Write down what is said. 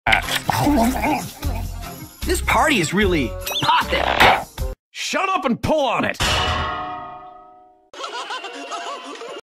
This party is really poppin'. Shut up and pull on it!